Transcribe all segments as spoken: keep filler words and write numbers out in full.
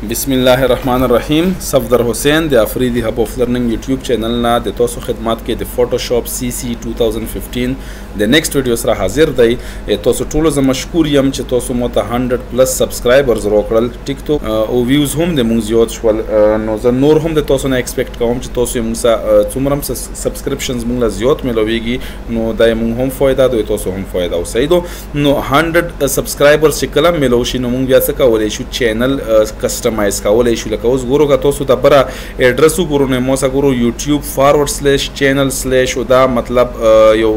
بسم الله الرحمن الرحیم. صفدر حسین د افریدی هب اف لرنینګ یوټیوب چینل نه د تاسو خدمت کې د فوټوشاپ سی سی two thousand fifteen د نیکسٹ ویډیو سره حاضر دی. تاسو ټول زه مشکور یم چې تاسو مو ته one hundred پلس سبسکرایبرز راکړل ټیک ټاک او ویوز هم د مونږ زیات شول. نو زه نور هم د تاسو نه ایکسپیکټ کوم چې تاسو یې مونږ سره څومره سبسکرپشنز مونږ له زیات ملويږي نو دا مونږ هم فایده دوی تاسو هم فایده اوسئ. نو one hundred سبسکرایبرز چې کله ملو شي نو مونږ بیا څه کولی شو چینل کسٹمائز کولای شو. لکه اوس ګورو که تاسو د بره ایډرس وګورو نو موږ ګورو یوټیوب فارورډ سلیش چینل سلیش او دا مطلب یو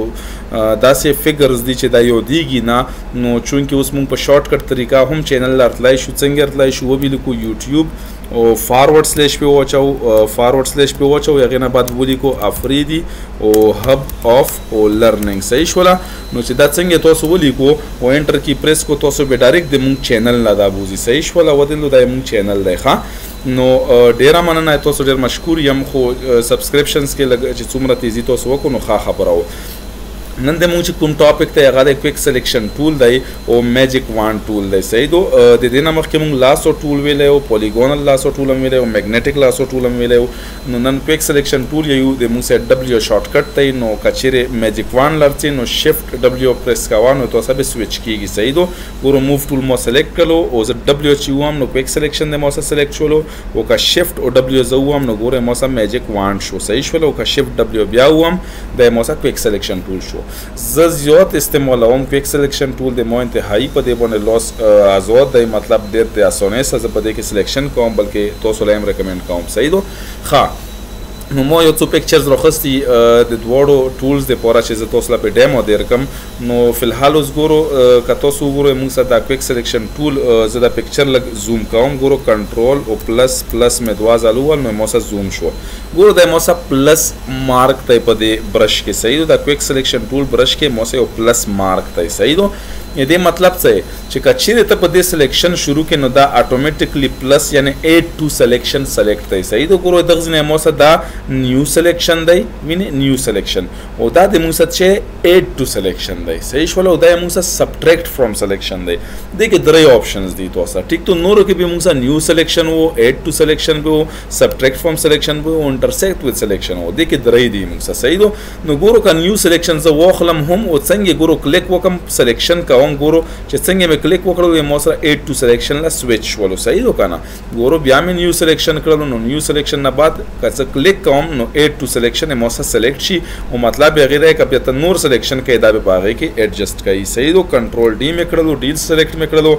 داسې فګرز دي چې دا یو دیږي نه نو چونکې اوس موږ په شارټ کټ طریقه هم چینل لرتلای شو. څنګه رتلای شو وبې لیکو یوټیوب او فارورډ سلیش په واچو فارورډ سلیش په واچو هغې نه بعد ولیکو افریدي او هب اف او لرنینګ. صحیح شوله. نو چې دا څنګه تاسو ولیکو او انټر کی پریس کو تاسو به ډایرکټ د مونږ چینل نه دا بوزي. صحیح شوله. ودلو دا مونږ چینل دی ښه. نو ډیره مننه تاسو ډیر مشکور یم خو سبسکرپشنز کې لږ چې څومره تیزی تاسو وکړو نو ښه خبره وه. نن د مونږ چې کوم ټاپک دی هغه د کویک سلیکشن ټول دی او میجیک وان ټول دی. صحیح دو د دې نه مخکې مونږ لاسو ټول ویلی او پولیګونل لاسو ټول هم ویلی او میګنیټک لاسو ټول هم ویلی. نو نن کویک سلیکشن ټول یو د مونږ سره ډبلیو شارټ کټ دی. نو که چیرې میجیک وان لرڅې نو شفټ ډبلیو پریس کوه نو تاسو به سویچ کیږي. صحیح دو ګورو موف ټول مو سلیکټ کړلو او زه ډبلیو چې ووم نو کویک سلیکشن دی مو سره سلیکټ شولو او که شفټ او ډبلیو زه ووم نو ګوره مو سره میجیک وان شو. صحیح شولو. او که شفټ ډبلیو بیا ووم دی مو سره کویک سلیکشن ټول شو. زه زیات استعمالوم کویک سلیکشن ټول د مو انتهایی په دې باندې لاس آزاد دی مطلب ډېر د اسانۍ سره زه په دې کې سلیکشن کوم بلکې تاسو له هم ریکمنډ کوم. صحیح دو ښه. نو ما یو څو پکچرز راخستی د دواړو ټولز دپاره چې زه تاسو له په ډیمو درکم. نو فلحال اوس ګورو که تاسو وګورئ موږ سره دا کویک سلیکشن ټول زه دا پکچر لږ زوم کوم. ګورو کنټرول او پلس پلس مې دوه ځله ووهل نو ما سره زوم شو. ګورو دا ما سره پلس مارک دی په دې برش کې. صحیح دو. دا کویک سلیکشن ټول برش کې ما سره یو پلس مارک دی. صحیح دو. دې مطلب څه دی چې که چیرې ته په دې سلیکشن شروع کړې نو دا اټومیټیکلی پلس یعنی ایډ ټو سلیکشن سلیکټ دی. صحیح دو. ګورو دغه ځینې مو سره دا نیو سلیکشن دی. وینې نیو سلیکشن او دا د موږ سره چې ایډ ټو سلیکشن دی. صحیح شوله. او دا یې موږ سره سبټریکټ فرام سلیکشن دی. دې کې درې آپشنز دي تاسو سره. ټیک تو نورو کې به موږ سره نیو سلیکشن وو ایډ ټو سلیکشن به وو سبټریکټ فرام سلیکشن به وو انټرسیکټ وذ سلیکشن وو. دې کې درې دي موږ سره. صحیح دو. نو ګورو که نیو سلیکشن زه واخلم هم او څنګه ګورو کلیک وکم سلیکشن کوم ګورو چې څنګه مې کلیک وکړو مو سره ایډ ټو سلیکشن لا سویچ شولو. صحیح دو کنه. ګورو بیا مې نیو سلیکشن کړلو نو نیو سلیکشن نه بعد که څه کلیک کوم نو ایډ ټو سلیکشن مو سره سلیکټ شي او مطلب یې غیر که بیا ته نور سلیکشن کې دا به باغې کې ایڈجسټ کوي. صحیح دو. کنټرول ډی مې کړلو ډیل سلیکټ مې کړلو.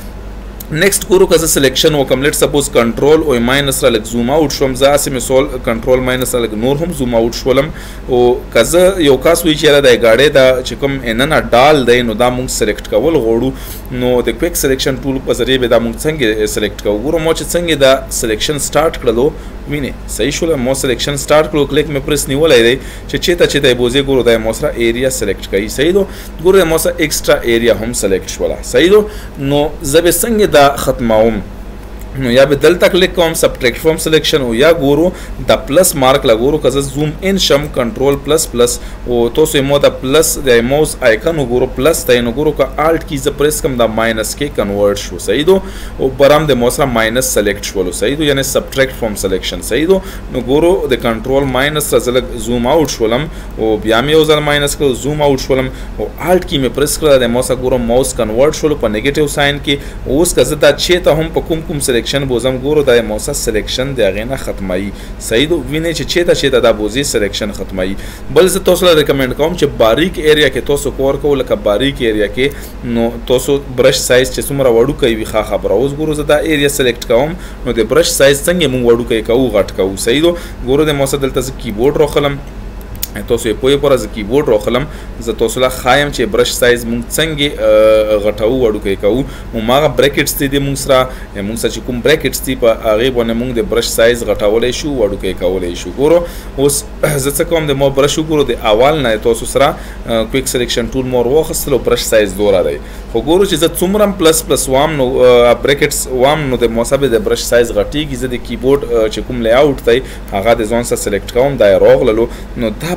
نیکسٹ ګورو که زه سلیکشن وکم لیټ سپوز کنټرول او ماینس را لږ زوم آوټ شوم زه هسې مې سول کنټرول ماینس را لږ نور هم زوم آوټ شولم. او که زه یو کاس وایي چې یاره دا ګاډی دا چې کوم اننه ډال دی نو دا مونږ سلیکټ کول غواړو نو د کویک سلیکشن ټول په ذریعه به دا مونږ څنګه سلیکټ کوو. ګورو ما چې څنګه دا سلیکشن سټارټ کړلو وینې. صحیح شوله. ما سلیکشن سټارټ کړلو کلیک مې پریس نیولی دی چې چېرته چې دی بوځې ګورو دا ما سره ایریا سلیکټ کوي. صحیح دو. ګورو ما سره ایکسټرا ایریا هم سلیکټ شوله. صحیح دو. نو زه به څنګه دا ختموم نو یا به دلته کلیک کوم سبټریکټ فرام سلیکشن او یا ګورو د پلس مارک لا ګورو که زه زوم ان شم کنټرول پلس پلس او تاسو مو د پلس د ماوس آیکن وګورو پلس دی نو ګورو که الټ کی زه پریس کوم د ماینس کې کنورټ شو. صحیح دو. او برام د مو سره ماینس سلیکټ شولو. صحیح دو. یعنی سبټریکټ فرام سلیکشن. صحیح دو. نو ګورو د کنټرول ماینس را زه لږ زوم آوټ شولم او بیا مې یو ځل ماینس کړو زوم آوټ شولم او الټ کی مې پریس کړل د مو سره ګورو ماوس کنورټ شولو په نیگیټیو ساين کې. اوس که زه دا چېرته هم په کوم کوم سلیکشن بوزم ګورو دا مو سره سلیکشن د هغې نه ختموي. صحیح دو. وینئ چې چېرته چېرته دا بوزي سلیکشن ختموي. بل زه تاسو له ریکمنډ کوم چې باریک ایریا کې تاسو کور کوو لکه باریک ایریا کې نو تاسو برش سایز چې څومره وړوکی وي ښه خبره. اوس ګورو زه دا ایریا سلیکټ کوم نو د برش سایز څنګه مونږ وړوکی کوو غټ کوو. صحیح دو. ګورو د مو سره دلته زه کیبورډ راخلم تاسو یې پوهې پوره زه کیبورډ راخلم زه تاسو له ښایم چې برش سایز مونږ څنګه غټوو وړوکی کوو. هماغه بریکټس دي د مونږ سره مونږ سره چې کوم بریکټس دي په هغې باندې مونږ د برش سایز غټولی شو وړوکی کولی شو. ګورو اوس زه څه کوم د ما برش وګورو د اول نه تاسو سره کویک سلیکشن ټول مور واخیستلو برش سایز دوره دی خو ګورو چې زه څومره پلس پلس وام نو بریکټس وام نو د مصابه د برش سایز غټیږي. زه د کیبورډ چې کوم لی آوټ دی هغه د ځان سره سلیکټ کوم دا یې راغللو نو دا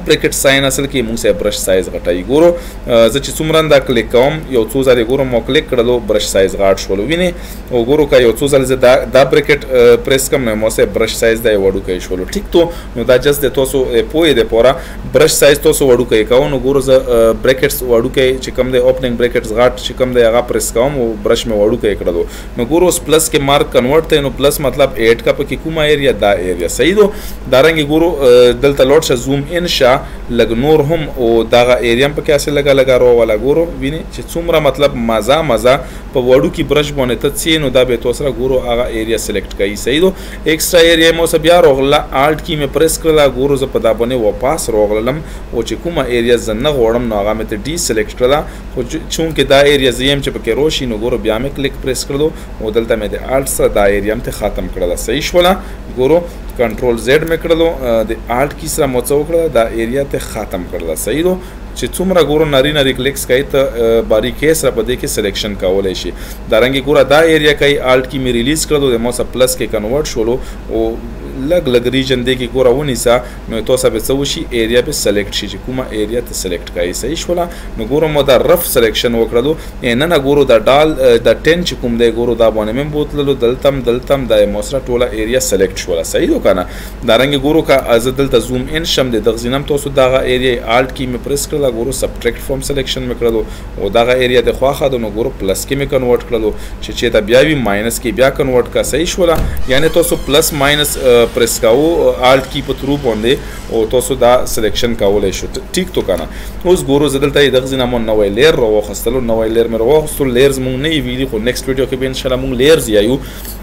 بریکټ ساين اصل کې موږ سه برش سایز غټای ګورو زه چې څومره دا کلیک کوم یو څو ځله ګورو مو کلیک کړلو برش سایز غاټ شول ویني او ګورو کا یو څو ځله دا دا بریکټ پریس کوم نو مو سه برش سایز دا وړو کوي شول ټیک تو نو دا جست د تاسو پوي د پورا برش سایز تاسو وړو کوي کوو نو ګورو ز بریکټس وړو کوي چې کوم د اوپننګ بریکټس غاټ چې کوم د هغه پریس کوم او برش مې وړو کوي کړلو نو ګورو پلس کې مارک کنورټ ته نو پلس مطلب ایٹ کا پکې کومه ایریا دا ایریا صحیح دو دارنګ ګورو دلته لوټ ش زوم ان شا لګ نور هم او دا ایریا په کې اسه لگا لگا رو والا ګورو ویني چې څومره مطلب مزه مزه په وړو کې برش باندې ته څین نو دا به توسره ګورو هغه ایریا سلیکټ کړئ صحیح دو ایکسترا ایریا مو سب بیا روغلا الټ کی مې پریس کړلا ګورو ز په دا باندې واپس روغلم او چې کومه ایریا زنه غوړم نو هغه مې ته ډي سلیکټ کړلا خو چونکه دا ایریا زیم چې پکې روشي نو ګورو بیا مې کلیک پریس کړلو او دلته مې د الټ سره دا ایریا ته ختم کړلا صحیح شولا ګورو کنټرول زد مې کړلو د الټ کی سره مو څو کړل دا ایریا ته ختم کړل صحیح دو چې څومره ګورو نری نری کلیکس کوي ته باریکې سره په دې کې سلیکشن کولای شي دارنګ ګوره دا ایریا کوي الټ کی مې ریلیز کړلو د مو سره پلس کې کنورټ شولو او لګ لګ ریجن دی کې ګوره ونیسا نو تاسو به څه وشي ایریا به سلیکټ شي چې کومه ایریا ته سلیکټ کوي صحیح شولا نو ګوره مو دا رف سلیکشن وکړلو نه نه ګورو دا ډال دا ټن چې کوم دی ګورو دا باندې مې بوتللو دلتم دلتم د موسره ټوله ایریا سلیکټ شولا صحیح دو کنه دارنګ ګورو کا از دلته زوم ان شم د دغزینم تاسو دا ایریا الټ کی مې پریس کړل ګورو سبټریکټ فرام سلیکشن مې کړلو او دا ایریا د خواخه د نو ګورو پلس کې مې کنورټ کړلو چې چې دا بیا وی ماینس کې بیا کنورټ کا صحیح شولا یعنی تاسو پلس ماینس پریس کاو الټ کی په تھرو باندې او تاسو دا سلیکشن کولای شو ټیک تو کنه اوس ګورو زدلته دغزینه مون نوې لیر راو خستلو نوې لیر مې راو خستل لیرز مونږ نه ویلي خو نیکسټ ویډیو کې به ان شاء الله مونږ لیرز یایو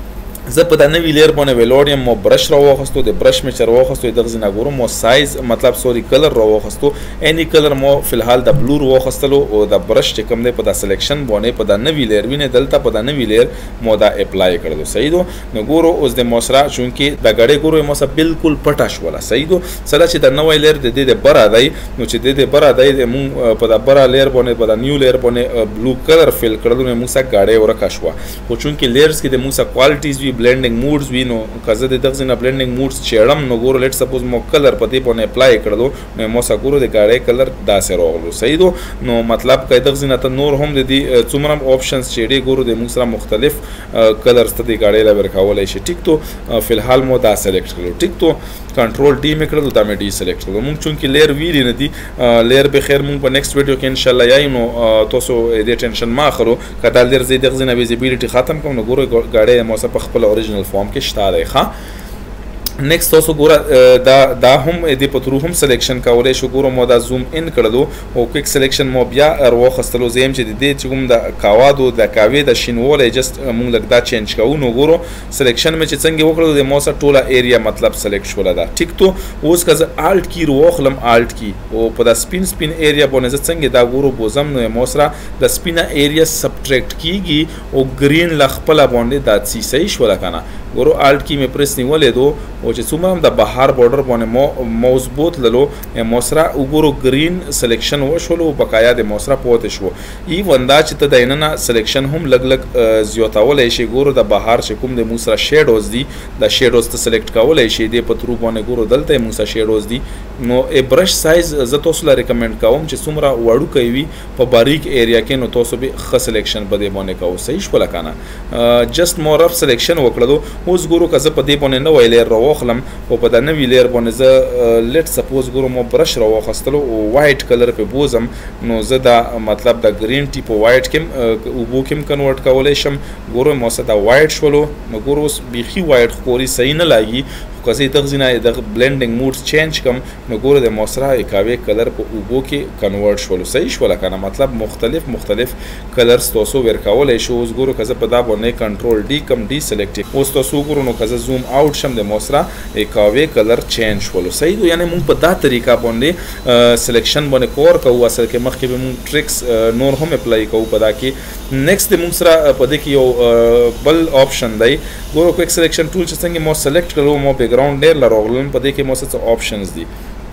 زه په دا نوی لیر باندې ویلوډیم مو برش راوخستو د برش مې چر واخستو د غزنه ګورو مو سایز مطلب سوري کلر راوخستو اني کلر مو فلحال د بلور واخستلو او د برش چې کوم دی په دا سلیکشن باندې په دا نوی لیر وینه دلته په دا نوی لیر مو دا اپلای کړلو صحیح دو نو ګورو اوس د موسرا چونکه د غړې ګورو مو سره بالکل پټاش ولا صحیح دو سره چې د نوی لیر د دې د برا دی نو چې د دې برا دی مو په دا برا لیر باندې په دا نیو لیر باندې بلو کلر فل کړلو نو مو سره غړې ورکا شو خو چونکه لیرز کې د مو سره کوالټیز blending modes وی نو کزه د دغه نه blending modes چېړم نو ګورو لیټ سپوز مو کلر پتی په نه اپلای کړلو نو مو سا ګورو د گاړې کلر داسې راغلو صحیح دو نو مطلب کای دغه نه ته نور هم د دې څومره options چېړي ګورو د موږ سره مختلف کلرز ته د گاړې لا ورکولای شي ټیک تو فلحال مو دا سلیکټ کړو ټیک تو کنټرول ډي مې کړلو دا مې ډي سلیکټ کړو موږ چونکه لیر ویری نه دي لیر به خیر موږ په نیکسټ ویډیو کې ان شاء الله یای نو تاسو دې ټینشن ما اخرو کدا لیر زی دغه نه ویزیبিলিټي ختم کوم نو ګورو گاړې مو سره په خپل اوریجنل فارم کې شته دی ښه نیکسٹ تاسو ګوره دا دا هم د پترو هم سلیکشن کولای شو ګورو مو دا زوم ان کړلو او کویک سلیکشن مو بیا ارو خستلو زم چې د دې چې کوم د کاوادو د کاوی د شینوال جست مونږ لګ دا چینج کوو نو ګورو سلیکشن مې چې څنګه وکړو د مو سره ټوله ایریا مطلب سلیکټ شول دا ټیک تو اوس کزه الټ کی روخلم الټ کی او په دا سپین سپین ایریا باندې څنګه دا ګورو بوزم نو مو سره د سپینا ایریا سبټریکټ کیږي او گرین لخپل باندې دا سی صحیح شول کنه ګورو الټ کی مې پریس نیولې دو او چې څومره د بهار بارډر باندې مو موس بوت للو موسرا وګورو گرین سلیکشن وشولو بقایا د موسرا پوت شو ای وندا چې ته دینه سلیکشن هم لګ لګ زیاتولای شي ګورو د بهار چې کوم د موسرا شیډوز دي د شیډوز ته سلیکټ کولای شي د پترو باندې ګورو دلته موسرا شیډوز دي نو ا برش سایز زه تاسو لپاره ریکمند کوم چې څومره وړو کوي په باریک ایریا کې نو تاسو به خ سلیکشن په دې باندې کوو صحیح شو لکنه جست مور اف سلیکشن وکړو اوس ګورو کزه په دې باندې نو ویلې راوخلم او په د نوی لیر باندې زه لیټ سپوز ګورو مو برش راوخستلو او وایټ کلر په بوزم نو زه دا مطلب د گرین ټي په وایټ کې او بو کې کنورټ کولای شم ګورو مو سره دا وایټ شولو نو ګورو بيخي وایټ خوري صحیح نه لګي کزه تغزینه د بلندینګ موډز چینج کم نو ګورو د موسرا اکاوي کلر په اوبو کې کنورټ شول صحیح شول کنه مطلب مختلف مختلف کلرز تاسو ورکولای شو اوس ګورو کزه په دا باندې کنټرول ډي کم ډي سلیکټ اوس تاسو ګورو نو کزه زوم اوټ شم د موسرا اکاوي کلر چینج شول صحیح دو یعنی مونږ په دا طریقه باندې سلیکشن باندې کور کوو اصل کې مخکې به مونږ ټریکس نور هم اپلای کوو په دا کې نیکسٹ مونږ سره په دې کې یو بل آپشن دی ګورو کویک سلیکشن ټول چې څنګه مو سلیکټ کړو مو بیکګراوند ډیر لروغلم په دې کې مو څه آپشنز دي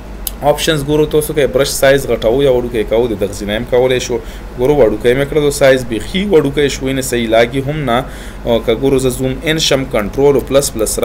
آپشنز ګورو تاسو کې برش سایز غټاو یا وړو کې کاو د دغزینایم کولای شو ګورو وړو کې مې کړو سایز بيخي وړو کې شو نه صحیح لاګي هم نه او که ګورو ز زوم ان شم کنټرول او پلس پلس را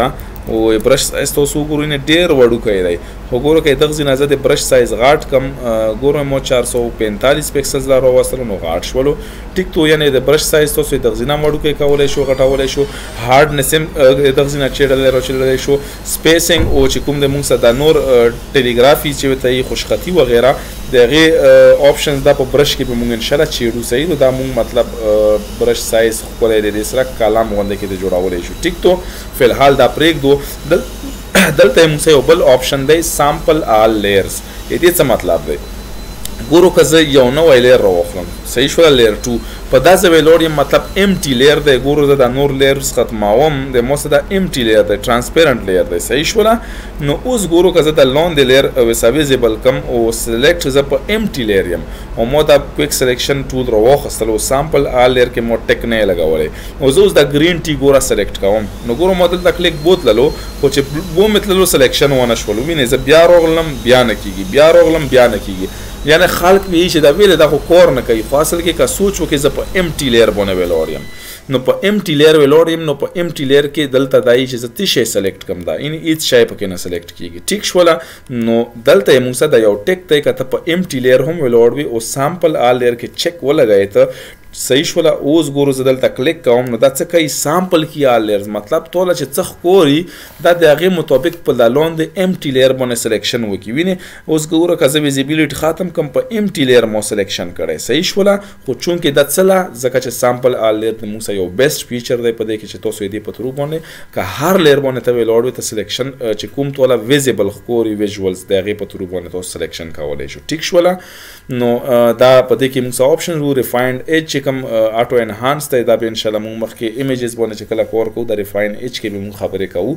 او برش سایز تاسو ګورئ نه ډیر وړوکی دی خو ګورو که دغه ځینه زه د برش سایز غاټ کم ګورم مو چار سو پینتالیس پکسلز لا راوستلو نو غاټ شولو ټیک تو یعنی د برش سایز تاسو دغه ځینه وړوکی کولی شو غټولی شو هارډنس هم دغه ځینه چیډلی راچیډلی شو سپیسینګ او چې کوم د مونږ سره د نور ټیلیګرافي چې ورته یي خوشخطي وغیره د هغې آپشنز دا په برش کې به مونږ انشاءالله چیړو صحیح نو دا مونږ مطلب برش سایز ښکلی دی دې سره کالم غونډه کې د جوړولی شو ټیک تو فلحال دا پرېږدو دلته یې موږ یو بل آپشن دی سامپل آل لیئرز د دې څه مطلب دی ګورو که زه یو نوی لیر راواخلم صحیح شوله لیر ټو په دا ځای ویلوړ یم مطلب امټي لیر دی ګورو زه دا نور لیرز ختموم د مو څه دا امټي لیر دی ټرانسپیرنټ لیر دی صحیح شوله نو اوس ګورو که زه د لاندې لیر ویزیبل کم او سلیکټ زه په امټي لیر یم او مو دا کویک سلیکشن ټول راواخیستل او سامپل آل لیر کې مو ټک نه یې لګولی او زه اوس دا ګرین ټي ګوره سلیکټ کوم نو ګورو ما دلته کلیک بوتللو خو چې ومې تللو سلیکشن ونه شولو وینې زه بیا راغلم بیا نه کېږي بیا راغلم بیا نه کېږي یعنی خلق به چې دا ویل دا خو کور نه کوي خو اصل کې که سوچ وکړي زه په امټي لیر باندې ویلوړ یم نو په امټي لیر ویلوړ یم نو په امټي لیر کې دلته دا چې زه څه شی سلیکټ کړم دا یعنې هېڅ شی پکې نه سلیکټ کېږي ټیک شوله نو دلته یې موږ سره دا یو ټیک دی که ته په امټي لیر هم ویلوړ وي او سامپل آل لیر کې چک ولګوې ته صحیح شوله اوس ګورو زه دلته کلیک کوم نو دا څه کوي سامپل کې آل لیرز مطلب ټوله چې څه ښکوري دا د هغې مطابق په دا لاندې امټي لیر باندې سلیکشن وکړي وینې اوس ګوره که زه ویزیبیلیټي ختم کړم په امټي لیر مو سلیکشن کړی صحیح شوله خو چونکې دا څه له ځکه چې سامپل آل لیر د موږ سره یو بیسټ فیچر دی په دې کې چې تاسو یې دې په تھرو باندې که هر لیر باندې ته ویلوړ وي ته سلیکشن چې کوم ټوله ویزیبل ښکوري ویژولز د هغې په تھرو باندې تاسو سلیکشن کولی شو ټیک شوله نو دا په دې کې موږ سره آپشن وو ریفاینډ ایج چې کوم آټو انهانس دی دا به انشاءالله موږ مخکې ایمیجز باندې چې کله کور کوو د ریفاین ایج کې به موږ خبرې کوو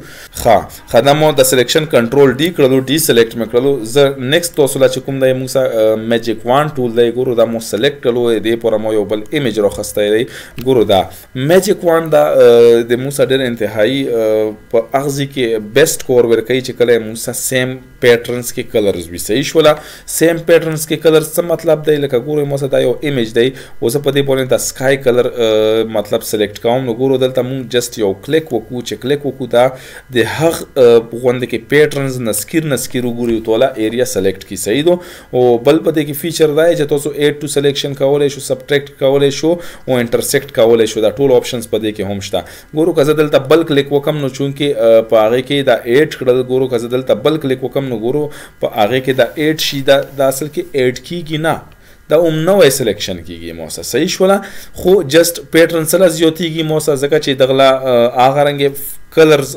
ښه ښه دا مو د سلیکشن کنټرول ډي کړلو ډي سلیکټ مې کړلو زه نیکسټ تاسو لا چې کوم دی موږ سره میجیک وان ټول دی ګورو دا مو سلیکټ کړلو دې پوره مو یو بل ایمیج راخستی دی ګورو دا میجیک وان دا د موږ سره ډېر انتهایي په اغزي کې بیسټ کور ورکوي چې کله یې موږ سره سیم پیټرنز کې کلرز وي صحیح شوله سیم پیټرنز کې کلرز څه مطلب دی لکه ګورو مو سره دا یو ایمیج دی اوس په دې باندې دا سکای کلر مطلب سلیکټ کوم نو ګورو دلته مونږ جست یو کلیک وکړو چې کلیک وکړو دا د هغه غونډه کې پیټرنز نسکیر نسکیر وګورئ ټوله ایریا سلیکټ کی صحیح دو او بل په دې کې فیچر دی چې تاسو ایډ ټو سلیکشن کولی شو سبټریکټ کولی شو او انټرسیکټ کولی شو دا ټول آپشنز په دې کې هم شته ګورو که زه دلته بل کلیک وکم نو چونکې په هغې کې دا ایډ کړل ګورو که زه دلته بل کلیک وکم نو ګورو په هغې کې دا ایډ شي دا اصل کې ایډ کیږي نه دا اوم نوی سلیکشن کیږي مو سره صحیح شوله خو جست پیټرن سره زیاتیږي مو سره ځکه چې دغله هغه رنګې کلرز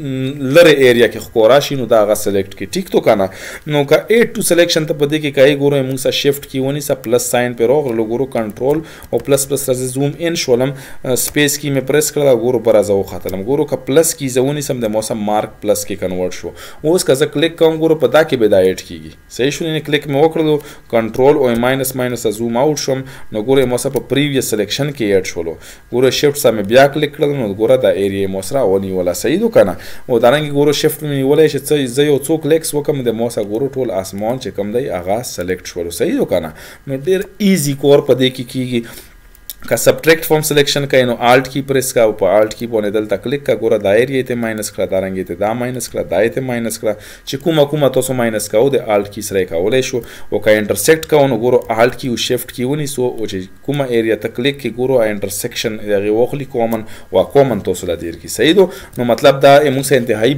لرې ایریا کې ښکورا شي نو دا هغه سلیکټ کړي ټیک تو که نه نو که ایډ ټو سلیکشن ته په دې کې کوي ګورو موږ سره شفټ کې ونیسه پلس ساین پرې راغلو ګورو کنټرول او پلس پلس راځي زوم ان شولم سپیس کې مې پریس کړله ګورو بره زه وختلم ګورو که پلس کې زه ونیسم د مو سره مارک پلس کې کنورټ شو اوس که زه کلیک کوم ګورو په دا کې به دا ایډ کېږي صحیح شو نه کلیک مې وکړلو کنټرول او ماینس ماینس زوم آوټ شوم نو ګورو مو سره په پریویس سلیکشن کې ایډ شولو ګورو شفټ سره مې بیا کلیک کړل نو ګوره دا ایریا مو سره ونیوله صحیح دو که نه او دارنګې ګورو شفټ مې نیولی چې څه زه یو څو کلیکس وکړم د مو سره ګورو ټول آسمان چې کوم دی هغه سلیکټ شولو صحیح دو که نه نو ډېر ایزي کور په دې کې کېږي که سبټریکټ فارم سلیکشن کوي نو آلټ کی پریس کا او په آلټ کی باندې دلته کلیک کا ګوره دا ایریا ته ماینس کړه دارنګې ته دا ماینس کړه دا یې ته ماینس کړه چې کومه کومه تاسو ماینس کوو د آلټ کی سره یې کولی شو او که انټرسیکټ کوو نو ګورو آلټ کی او شفټ کی ونیسو او چې کومه ایریا ته کلیک کې ګورو انټرسیکشن د هغې واخلي کومن او کومن تاسو له دیر کې صحیح دو نو مطلب دا موږ سره انتهایي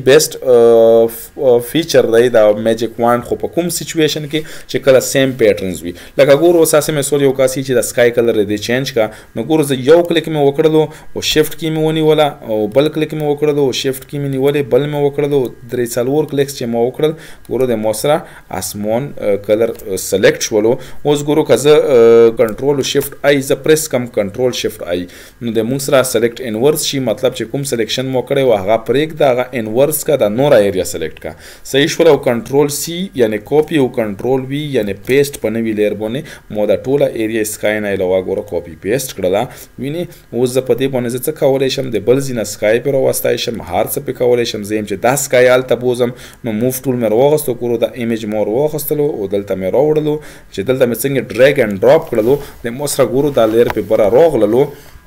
بیسټ فیچر دی دا میجیک وان خو په کوم سچویشن کې چې کله سیم پیټرنز وي لکه ګورو اوس هسې مې سول یو کاسي چې د سکای کلر دی چینج کا نو ګورو زه یو کلیک مې وکړلو او شفټ کی مې ونیوله او بل کلیک مې وکړلو او شفټ کی مې نیولې بل مې وکړلو درې څلور کلیکس چې مې وکړل ګورو د مو سره آسمان کلر سلیکټ شولو اوس ګورو که زه کنټرول او شفټ آی زه پریس کم کنټرول شفټ آی نو د موږ سره سلیکټ انورس شي مطلب چې کوم سلیکشن مو کړی و هغه پرېږده هغه انورس کا د نوره ایریا سلیکټ کا صحیح شوله او کنټرول سی یعنی کاپي او کنټرول وي یعنی پیسټ په نوي لیر باندې مو دا ټوله ایریا سکای نه علاوه ګوره کاپي پیسټ کړله ویني اوس زه په دې باندې زه څه کولی شم د بل ځینه سکای پرې راوستی شم هر څه پرې کولی شم زه یم چې دا سکای هلته بوځم نو موف ټول مې راواخیستو ګورو دا ایمیج مو راواخیستلو او دلته مې راوړلو چې دلته مې څنګه ډریګ اینډ ډراپ کړلو د مو سره ګورو دا لیر پې بره راغللو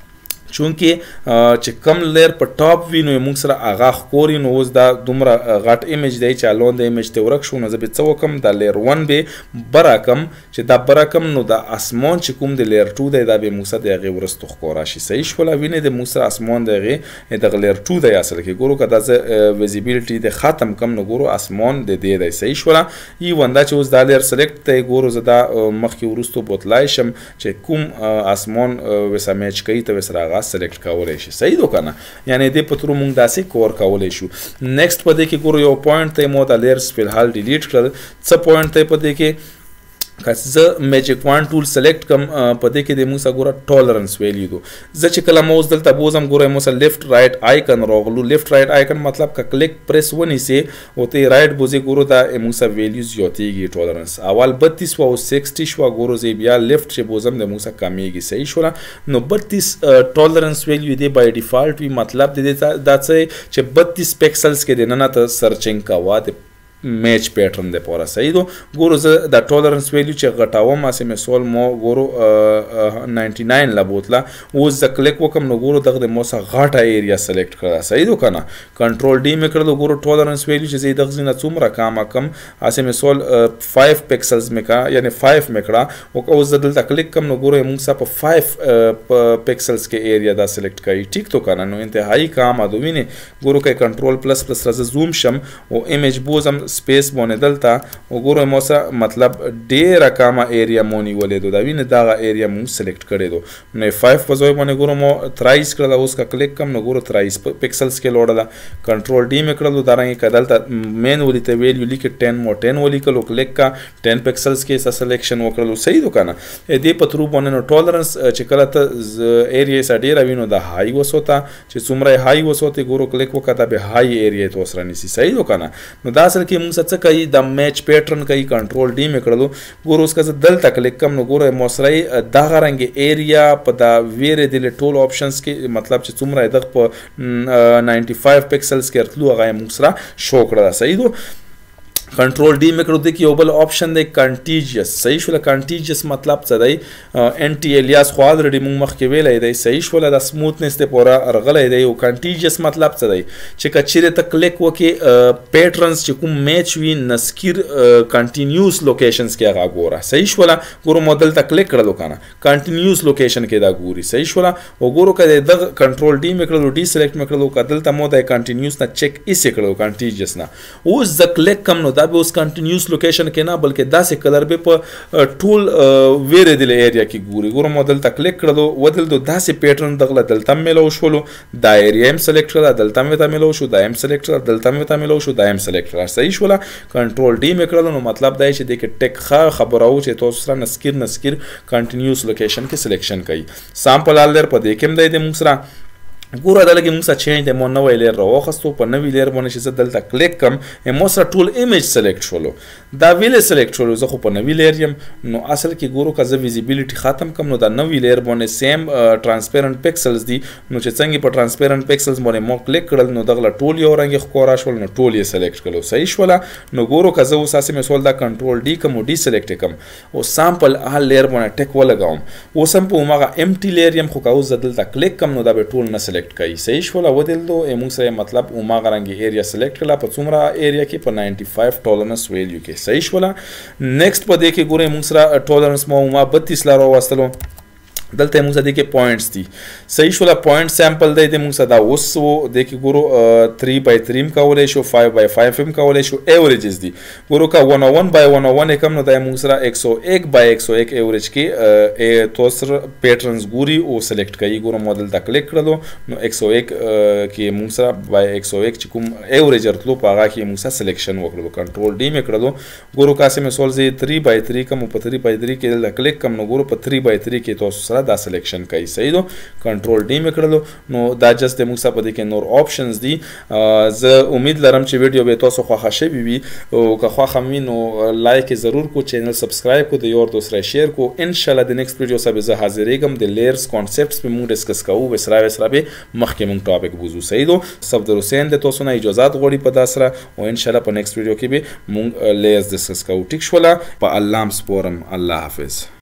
چونکه چې کم لیر په ټاپ وي نو موږ سره هغه ښکوري نو اوس دا دومره غټ ایمیج دی چې الون د ایمیج ته ورک شو نو زه به څه وکړم دا لیر ون به براکم چې دا براکم نو دا اسمان چې کوم د لیر ټو دی دا به موږ سره د هغې وروستو ښکاره شي صحیح شوله وینې د موږ سره اسمان د هغې دغه لیر ټو دی اصل کې ګورو که دا زه ویزیبیلیټي د ختم کم نو ګورو اسمان د دې دی صحیح شوله ایون دا چې اوس دا لیر سلیکټ دی ګورو زه دا مخکې وروستو بوتلای شم چې کوم اسمان وسه میچ کوي ته وسره هغه سلیکټ کولی شي صحیح دو کنه یعنی دې په ترو موږ داسې کور کولی شو نیکسټ په دې کې ګورو یو پوینټ ته مو دا لیرز فی الحال ډیلیټ کړل څه پوینټ ته په دې کې که زه میجیک وان ټول سلیکټ کم په دې کې د موږ سره ګوره ټولرنس ویلیو دو زه چې کله موس دلته بوزم ګوره موږ سره لیفټ رایټ آیکن راغلو لیفټ رایټ آیکن مطلب که کلیک پریس ونیسي او ته رایټ بوزي ګورو دا موږ سره ویلیو زیاتېږي ټولرنس اول بتیس وه او سکسټي شوه ګورو زه بیا لیفټ چې بوزم د موږ سره کمیږي صحیح شوله نو بتیس ټولرنس ویلیو دی بای ډیفالټ وي مطلب د دې دا څه چې بتیس پکسلز کې دننه ته سرچینګ کوه د میچ پیټرن د پوره صحیح دو ګورو زه د ټولرنس ویلیو چې غټاوم اسې مثال مو ګورو ناینټي ناین لا بوتله اوس زه کلیک وکم نو ګورو دغه د مو څخه غټه ایریا سلیکټ کړه صحیح دو کنه کنټرول ډي مې کړلو ګورو ټولرنس ویلیو چې زه دغه نه څومره کم کم اسې مثال فایو پکسلز مې کا یعنی فایو مې کړه او اوس زه دلته کلیک کم نو ګورو موږ سره په فایو پکسلز کې ایریا دا سلیکټ کوي ټیک تو کنه نو انتهایی کم ادو وینې ګورو کې کنټرول پلس پلس راځه زوم شم او ایمیج بوزم سپیس باندې دلته وګورئ مو سره مطلب ډیره کمه ایریا مو نیولې ده دا وینې دغه ایریا مو سلیکټ کړی دو نو فایو په ځای باندې ګورو مو ترایس کړله اوس که کلیک کم نو ګورو ترایس پکسلز کې لوړه ده کنټرول ډي مې کړلو دارنګې که دلته مین ولیته ویلیو لیکې ټین مو ټین ولیکلو کلیک کا ټین پکسلز کې څه سلیکشن وکړلو صحیح دو که نه دې په ترو باندې نو ټولرنس چې کله ته ایریا یې څه ډېره وي نو دا های وسوته چې څومره یې های وسوتې ګورو کلیک وکړه دا به های ایریا یې ته اوس رانیسي صحیح دو که نه نو دا اصل کې موږ څه کوي د میچ پیټرن کوي کنټرول ډي مې کړلو ګورو اوس که زه دلته کلیک کم نو ګوره مو سره یې دغه رنګې ایریا په دا ویرې دلې ټول آپشنز کې مطلب چې څومره یې دغه په ناینټي فایو پکسلز کې راتلو هغه یې موږ سره شو کړه صحیح دو کنټرول ډي مې کړو د کې یو بل آپشن دی کنټیجیس صحیح شوله کنټیجیس مطلب څه دی انټي الیاس خو الریډي موږ مخکې ویلی دی صحیح شوله د سموتنس د پوره رغلی دی او کنټیجیس مطلب څه دی چې که چیرې ته کلیک وکړې پیټرنز چې کوم میچ وي نسکیر کنټینیوس لوکیشنز کې هغه ګوره صحیح شوله ګورو مو دلته کلیک کړلو که نه کنټینیوس لوکیشن کې دا ګوري صحیح شوله او ګورو که دغه کنټرول ډي مې کړلو ډي سلیکټ مې کړلو که دلته مو د کنټینیوس نه چیک ایسې کړلو کنټیجیس نه اوس زه کلیک کم نو دا به اوس کنټینیوس لوکیشن کې نه بلکې داسې کلر به په ټول ویرې دل ایریا کې ګوري ګورو مو دلته کلیک کړلو ودلته داسې پیټرن دغله دلته ملو شولو دا ایریا هم سلیکټ کړه دلته مې ته ملو شو دا هم سلیکټ کړه دلته مې ته ملو شو دا هم سلیکټ کړه صحیح شوله کنټرول ډي مې کړلو نو مطلب دا چې د کې ټیک ښه خبره و چې تاسو سره نسکیر نسکیر کنټینیوس لوکیشن کې سلیکشن کوي سامپل الر په دې کې هم دی د موږ سره ګوره دا لږې موږ سره چینج دی مو نوی لیر راواخیستو په نوي لیر باندې چې زه دلته کلیک کم مو سره ټول ایمیج سلیکټ شولو دا ویلې سلیکټ شولو زه خو په نوي لیر یم نو اصل کې ګورو که زه ویزیبیلیټي ختم کم نو دا نوي لیر باندې سیم ټرانسپیرنټ پکسلز دي نو چې څنګه په ټرانسپیرنټ پکسلز باندې مو کلیک کړل نو دغله ټول یو رنګ ښکاره شول نو ټول یې سلیکټ کړلو صحیح شوله نو ګورو که زه اوس هسې مثال دا کنټرول ډي کم او ډي سلیکټ کم او سامپل هر لیر باندې ټک ولګوم اوس هم په هماغه امټي لیر یم خو که اوس زه دلته کلیک کم نو دا به ټول نه سلیکټ کوي صحیح شوله ودلدو موږ سره مطلب هماغه رنګې ایریا سلیکټ کړله په څومره ایریا کې په ناینټي فایو ټولرنس ویلیو کې صحیح شوله نیکسټ په دې کې ګورئ موږ سره ټولرنس مو ما بتیس لا راوستلو دلته موږ سره د کې پوینټس دي صحیح شوله پوینټ سیمپل دی د موږ سره دا اوس و د کې ګورو تھری بای تھری هم کولی شو فایو بای فایو هم کولی شو ایوریجز دي ګورو که ون او ون بای ون او ون یې کم نو دا موږ سره ایک سو ایک بای ایک سو ایک ایوریج کې تو سره پیټرنز ګوري او سلیکټ کوي ګورو مو دلته کلیک کړلو نو ایک سو ایک کې موږ سره بای ایک سو ایک چې کوم ایوریج راتلو په هغه کې موږ سره سلیکشن وکړلو کنټرول ډي مې کړلو ګورو که هسې مثال زه تھری بای تھری کم په تھری بای تھری کې دلته کلیک کم نو ګورو په تھری بای تھری کې تاسو سره دا سلیکشن کوي صحیح دو کنټرول ډي مې کړلو نو دا جست موږ سره په دې کې نور آپشنز دي زه امید لرم چې ویډیو به تاسو خوښه شوي وي او که خوښه مې وي نو لایک یې ضرور کو چینل سبسکرایب کو د یور دوست سره شیر کو انشاءالله د نیکسټ ویډیو سره به زه حاضرېږم د لیرز کانسپټس به موږ ډسکس کوو وسره وسره به مخکې موږ ټاپک بوزو صحیح دو صفدر حسین د تاسو نه اجازات غواړي په دا سره او انشاءالله په نیکسټ ویډیو کې به موږ لیرز ډسکس کوو ټیک شوله په الله م سپورم الله حافظ